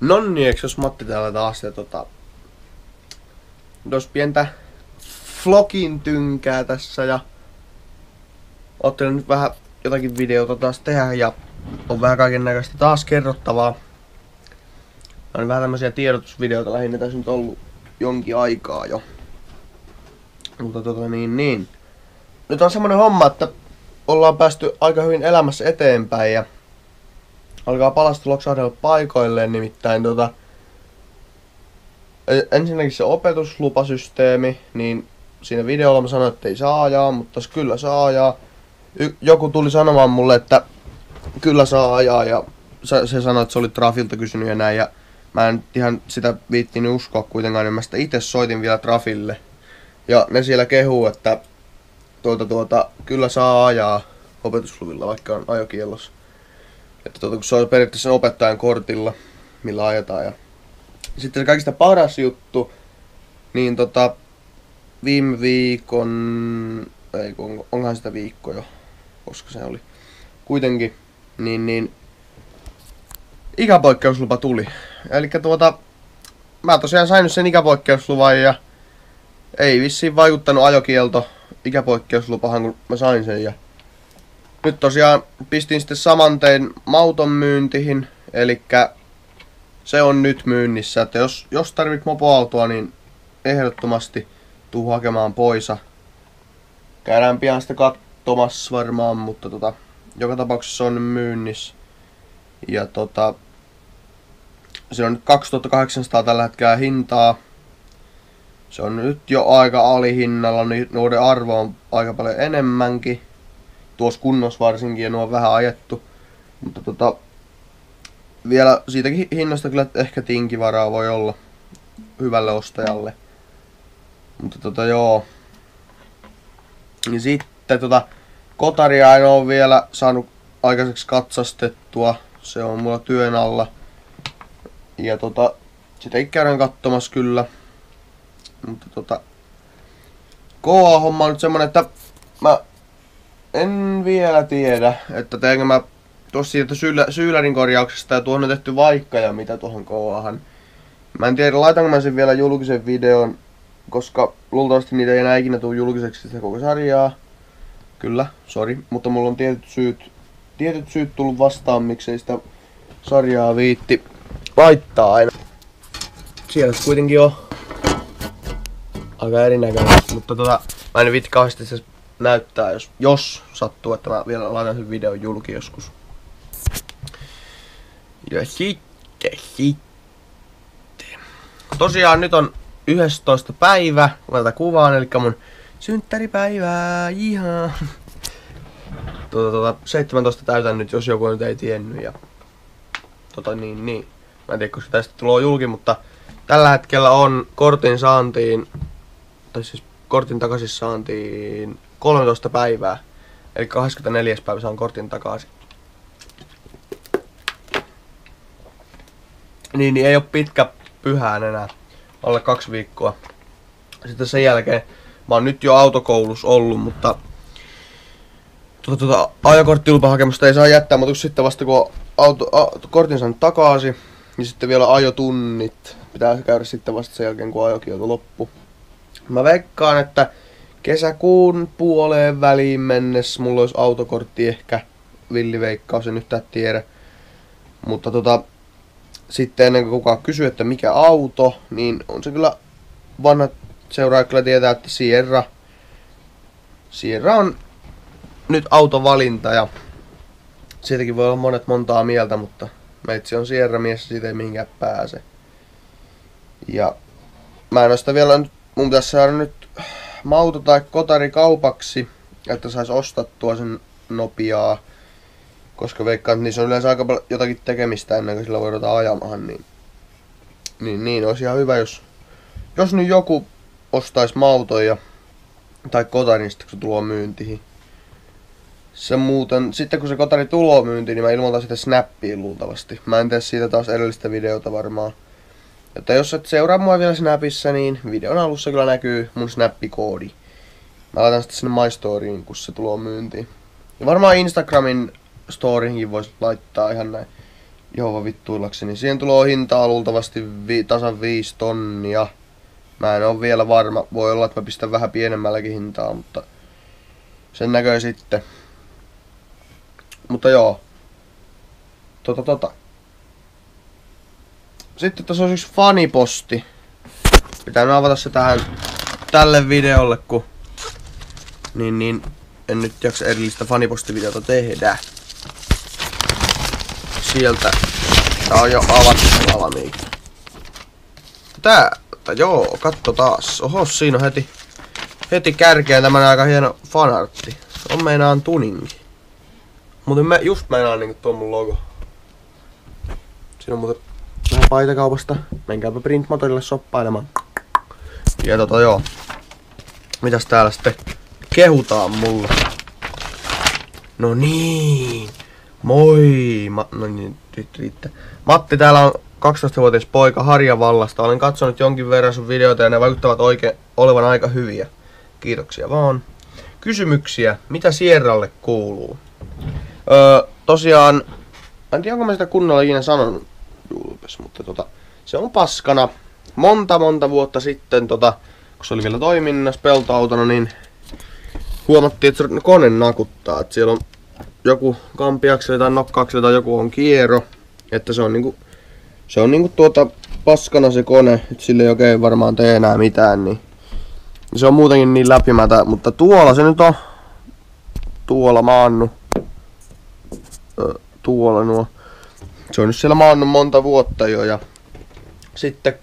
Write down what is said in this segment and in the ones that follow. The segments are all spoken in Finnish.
Nonni, eiks jos Matti täällä taas ja tos pientä vlogin tynkää tässä ja oottelin nyt vähän jotakin videota taas tehdä ja on vähän kaikennäköistä taas kerrottavaa. On vähän tämmösiä tiedotusvideoita lähinnä tässä nyt ollut jonkin aikaa jo. Mutta nyt on semmonen homma, että ollaan päästy aika hyvin elämässä eteenpäin ja alkaa palasti loksahdella paikoilleen, nimittäin ensinnäkin se opetuslupasysteemi, niin siinä videolla mä sanoin, että ei saa ajaa, mutta kyllä saa ajaa. Joku tuli sanomaan mulle, että kyllä saa ajaa ja se sanoi, että se oli Trafilta kysynyt ja näin ja mä en ihan sitä viittinyt uskoa kuitenkaan, niin mä sitä itse soitin vielä Trafille. Ja ne siellä kehuu, että kyllä saa ajaa opetusluvilla, vaikka on ajokiellossa. Että kun se on periaatteessa opettajan kortilla, millä ajetaan. Ja sitten se kaikista paras juttu, niin viime viikon, ei kun onhan sitä viikko jo, koska se oli kuitenkin, niin ikäpoikkeuslupa tuli. Elikkä mä tosiaan sain sen ikäpoikkeusluvan ja ei vissiin vaikuttanut ajokielto ikäpoikkeuslupahan, kun mä sain sen. Ja nyt tosiaan pistin sitten samantein mauton myyntiin, elikkä se on nyt myynnissä, että jos tarvit mopoautoa, niin ehdottomasti tuu hakemaan poisa. Käydään pian sitä katsomassa varmaan, mutta joka tapauksessa se on nyt myynnissä. Ja se on nyt 2800 tällä hetkellä hintaa. Se on nyt jo aika alihinnalla, niin noiden arvo on aika paljon enemmänkin. Tuossa kunnossa varsinkin, ja nuo on vähän ajettu. Mutta vielä siitäkin hinnasta kyllä ehkä tinkivaraa voi olla hyvälle ostajalle. Mutta joo. Ja sitten kotaria en ole vielä saanut aikaiseksi katsastettua. Se on mulla työn alla. Ja sitäkin käydään katsomassa kyllä. Mutta KA-homma on nyt semmonen, että mä en vielä tiedä, että teenkö mä tuossa siitä syylärin korjauksesta ja tuohon on tehty vaikka ja mitä tuohon KAhan. Mä en tiedä, laitanko mä sen vielä julkisen videon, koska luultavasti niitä ei enää ikinä tule julkiseksi sitä koko sarjaa. Kyllä, sori, mutta mulla on tietyt syyt tullut vastaan, miksei sitä sarjaa viitti laittaa aina. Siellä se kuitenkin on aika erinäköinen, mutta mä en viitti kauheasti se näyttää, jos sattuu, että mä vielä laitan sen videon julki joskus. Ja sitten. Tosiaan nyt on 11. päivä, kun tätä kuvaan, eli mun synttäripäivää, ihan. 17 täytän nyt, jos joku nyt ei tiennyt ja mä en tiedä, koska tästä tulee julki, mutta tällä hetkellä on kortin saantiin, tai siis kortin takaisin saantiin 13 päivää. Eli 24. päivä saan kortin takaisin. Niin ei oo pitkä pyhään enää. Alle 2 viikkoa. Sitten sen jälkeen mä oon nyt jo autokoulussa ollut, mutta ajokorttilupahakemusta ei saa jättää, mutta sitten vasta kun kortin saanut takaisin, niin sitten vielä ajotunnit pitää käydä sitten vasta sen jälkeen, kun ajokielto loppuu. Mä veikkaan, että kesäkuun puoleen väliin mennessä mulla olisi autokortti ehkä. Villiveikkaus, en yhtään tiedä. Mutta sitten ennen kuin kukaan kysyy, että mikä auto, niin on se kyllä vanhat seuraajat kyllä tietää, että Sierra on nyt autovalinta ja siitäkin voi olla montaa mieltä, mutta meitsi on Sierra mies ja siitä ei mihinkään pääse. Ja mä en oo sitä vielä nyt, mun pitäisi saada nyt mauto tai kotari kaupaksi, että sais ostattua sen nopeaa. Koska veikkaan, että niissä on yleensä aika paljon jotakin tekemistä ennen kuin sillä voi ruveta ajamaan, niin olisi ihan hyvä, jos nyt joku ostaisi mauton tai kotarin sitten, kun se tulee myyntiin. Se muuten, sitten kun se kotari tulee myyntiin, niin mä ilmoitan sitä Snappiin luultavasti. Mä en tee siitä taas edellistä videota varmaan. Jotta jos et seuraa mua vielä Snapissa, niin videon alussa kyllä näkyy mun Snap-koodi. Mä laitan sitten sinne My Storyin, kun se tulee myyntiin. Ja varmaan Instagramin storyinkin voisi laittaa ihan näin. Joo, vittuillakseni. Siihen tulee hintaa luultavasti tasan 5 tonnia. Mä en oo vielä varma. Voi olla, että mä pistän vähän pienemmälläkin hintaa, mutta sen näköy sitten. Mutta joo. Sitten tässä on yksi faniposti. Pitää avata se tälle videolle, kun niin en nyt jaksa erillistä fanipostivideota tehdä. Sieltä tää on jo avattu valmiiksi. Joo, katso taas. Oho, siinä on heti kärkeen tämmönen aika hieno fanartti. On meinaan tuninki. Muuten just meinaan niinku tuon mun logo. Siinä on muuten vähän paitakaupasta. Menkääpä Printmotorille shoppailemaan. Ja joo. Mitäs täällä sitten kehutaan mulle? No niin. Moi! No niin, nyt riittää. Matti täällä on 12-vuotias poika Harjavallasta. Olen katsonut jonkin verran sun videoita ja ne vaikuttavat olevan aika hyviä. Kiitoksia vaan. Kysymyksiä. Mitä Sierralle kuuluu? Tosiaan, en tiedä onko mä sitä kunnolla ikinä sanonut julpes, mutta se on paskana. Monta vuotta sitten, kun se oli vielä toiminnassa peltoautona, niin huomattiin, että se kone nakuttaa. Että siellä on joku kampiakseli tai nokkaakseli tai joku on kiero. Että se on niinku paskana se kone, että sille ei oikein varmaan tee enää mitään. Niin se on muutenkin niin läpimätä, mutta tuolla se nyt on. Tuolla maannut. Tuolla nuo. Se on nyt siellä maannut monta vuotta jo ja sitten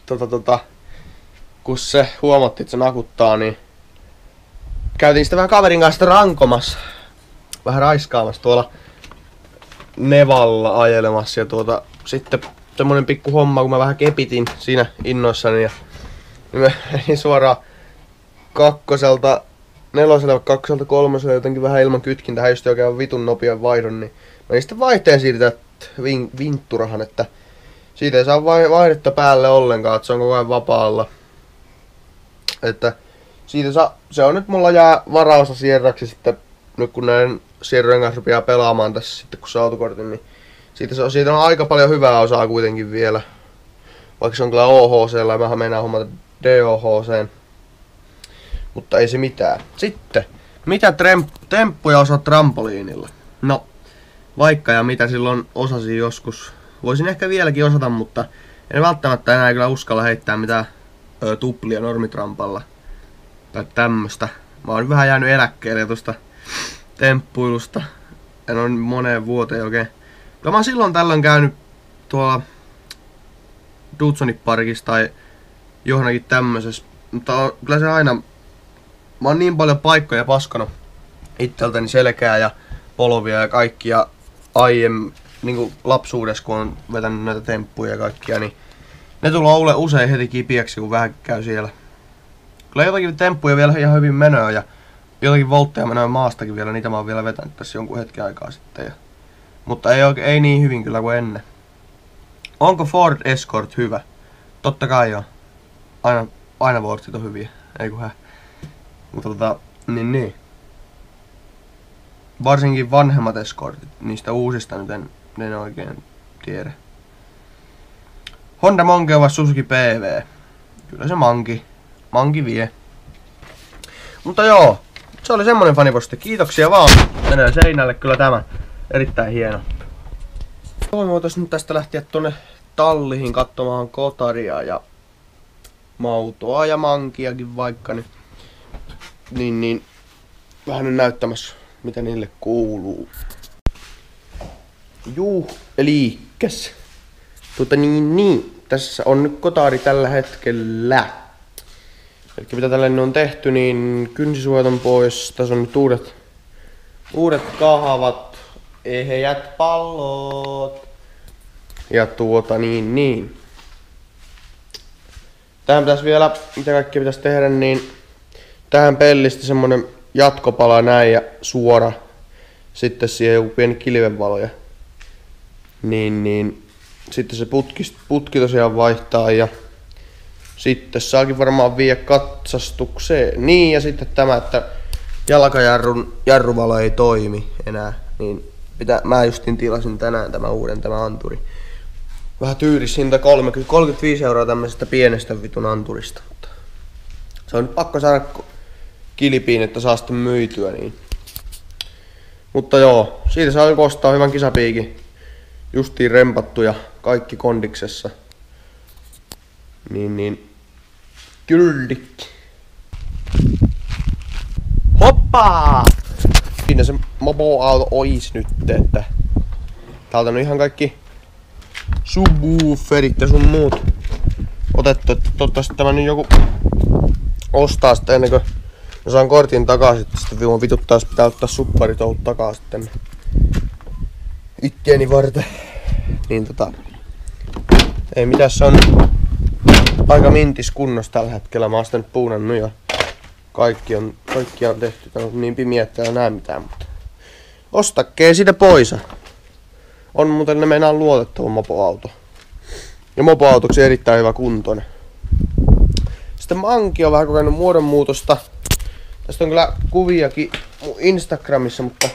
kun se huomattiin, että se nakuttaa, niin käytiin sitä vähän kaverin kanssa rankomassa. Vähän raiskaamassa tuolla Nevalla ajelemassa ja sitten semmonen pikku homma, kun mä vähän kepitin siinä innoissani ja niin mä menin suoraan neloselle, kakkoselta, kolmoselle jotenkin vähän ilman kytkintä, hän just oikein vitun nopean vaihdon, niin menin sitten vaihteen siirtää vintturahan, että siitä ei saa vaihdetta päälle ollenkaan, että se on koko ajan vapaalla. Että siitä se on nyt mulla jää varausta Sierraksi sitten, nyt kun näiden Sierrojen kanssa rupeaa pelaamaan tässä sitten kun se autokortin, niin siitä on aika paljon hyvää osaa kuitenkin vielä. Vaikka se on kyllä OHC:llä ja mähän meinaan hommata DOHC:n. Mutta ei se mitään. Sitten, mitä temppuja osaat trampoliinilla? No, vaikka ja mitä silloin osasin joskus. Voisin ehkä vieläkin osata, mutta en välttämättä enää kyllä uskalla heittää mitään tuplia normitrampalla. Tai tämmöstä. Mä oon vähän jäänyt eläkkeelle tuosta temppuilusta. En ole moneen vuoteen oikein. Kyllä mä oon silloin tällöin käynyt tuolla Dudsonin parkissa tai johonkin tämmöisessä. Mutta kyllä se aina. Mä oon niin paljon paikkoja paskanut itseltäni selkää ja polvia ja kaikkia niinku lapsuudessa, kun on vetänyt näitä temppuja ja kaikkia, niin ne tulee usein heti kipiäksi, kun vähän käy siellä. Kyllä jotakin temppuja vielä ihan hyvin menee ja jotakin voltteja menee maastakin vielä, niitä mä oon vielä vetänyt tässä jonkun hetken aikaa sitten. Mutta ei niin hyvin kyllä kuin ennen. Onko Ford Escort hyvä? Totta kai on. Aina Fordit on hyviä, ei kun Mutta niin. Varsinkin vanhemmat Escortit, niistä uusista nyt en oikein tiedä. Honda Monkey vai Suzuki PV? Kyllä se Manki vie. Mutta joo, se oli semmonen faniposti. Kiitoksia vaan. Menee seinälle kyllä tämä. Erittäin hieno. Me voitais nyt tästä lähteä tonne talliin katsomaan kotaria ja mautoa ja mankiakin vaikka niin vähän nyt näyttämässä mitä niille kuuluu. Liikkäs. Tässä on nyt kotari tällä hetkellä. Eli mitä tällä on tehty, niin kynsisuojat on pois. Tässä on nyt uudet kahvat, eheät pallot. Ja tähän pitäisi vielä, mitä kaikkea pitäisi tehdä, niin tähän pellistä semmonen jatkopala näin ja suora. Sitten siihen joku pieni kilvenvaloja. Niin sitten se putki tosiaan vaihtaa ja sitten saakin varmaan viedä katsastukseen. Niin ja sitten tämä, että jalkajarrun jarruvalo ei toimi enää. Niin Mä justin tilasin tänään tämä anturi. Vähän tyyris hinta 35 € tämmöisestä pienestä vitun anturista. Mutta se on nyt pakko saada kilpiin, että saa sitten myytyä niin. Mutta joo, siitä saa joku ostaa hyvän kisapiikin. Justiin rempattu ja kaikki kondiksessa. Niin. Kyldikki. Hoppaa! Siinä se mopoauto ois nyt, että täältä on ihan kaikki subwooferit ja sun muut otettu, että toivottavasti tämä nyt joku ostaa sitten ennen kuin mä saan kortin takaisin, sitten viuman vituttaa, jos pitää ottaa supparitoulut takaa sitten itteeni varten. Niin ei mitään, se on aika mintis kunnossa tällä hetkellä, mä oon sitä nyt puunannut ja kaikki on tehty, tää on niin pimiä, että ei näe mitään, mutta ostakkee siitä pois. On muuten ne meinaa luotettava mopoauto. Ja mopoautoksi erittäin hyvä kuntoinen. Sitten Manki on vähän kokenut muodonmuutosta. Tästä on kyllä kuviakin mun Instagramissa, mutta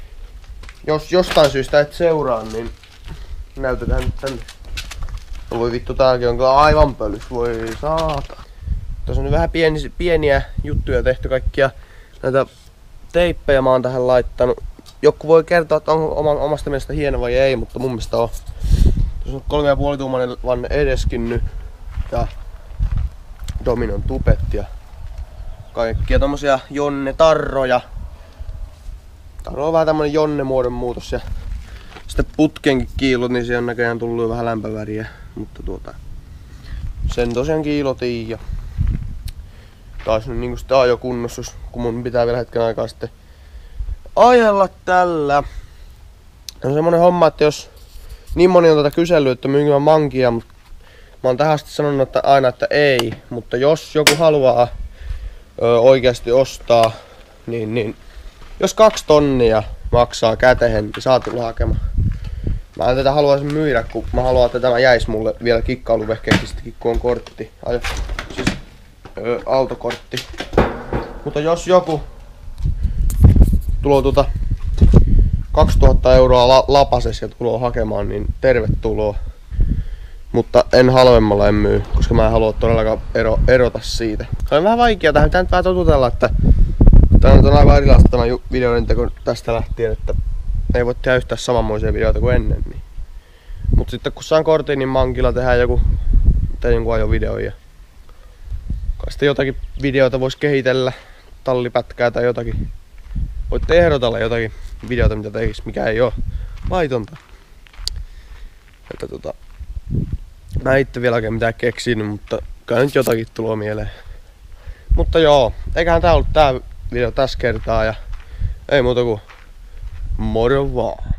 jos jostain syystä et seuraa, niin näytetään nyt tänne. No voi vittu, tääkin on kyllä aivan pölys, voi saata. Tässä on nyt vähän pieniä juttuja tehty, kaikkia näitä teippejä mä oon tähän laittanut. Joku voi kertoa, että on omasta mielestä hieno vai ei, mutta mun mielestä on. Tässä on 3,5 tuumainen vanne edeskin nyt. Ja Dominon tupet ja kaikkia tommosia Jonne-tarroja. Tää on vähän tämmönen Jonne-muodon muutos ja sitten putkenkin kiilot, niin siellä on näköjään tullut vähän lämpöväriä. Mutta sen tosiaan kiilotiin ja taas nyt niinku sitten ajokunnossus, kun mun pitää vielä hetken aikaa sitten ajella tällä. On semmonen homma, että jos niin moni on tätä kysellyt, että myynkö mä Mankia, mutta mä oon tähän asti sanonut että aina, että ei. Mutta jos joku haluaa oikeasti ostaa, niin jos 2 tonnia maksaa kätehen, niin saa tulla hakemaan. Mä en tätä haluaisin myydä, kun mä haluan, että tämä jäisi mulle vielä kikkailuvehkeeksistäkin, kun on kortti. Siis autokortti. Mutta jos joku tulo 2000 € lapases ja tuloo hakemaan, niin tervetuloa. Mutta en halvemmalla en myy, koska mä en halua todellakaan erota siitä. Se on vähän vaikea tähän, pitää nyt vähän totutella, että tää on aivan erilaista tämä videointeko tästä lähtien, että ei voi tehdä yhtään samanmoisia videoita kuin ennen. Niin. Mut sitten kun saan kortin, niin Mankilla tehdään jonkun ajovideo ja kai sitten jotakin videoita vois kehitellä, tallipätkää tai jotakin. Voitte ehdotella jotakin videota, mitä tekis, mikä ei oo laitonta. Että mä en itse vielä oikein mitään keksinyt, mutta kai nyt jotakin tuloa mieleen. Mutta joo, eiköhän tää ollut tää video tässä kertaa ja ei muuta kuin moro vaan.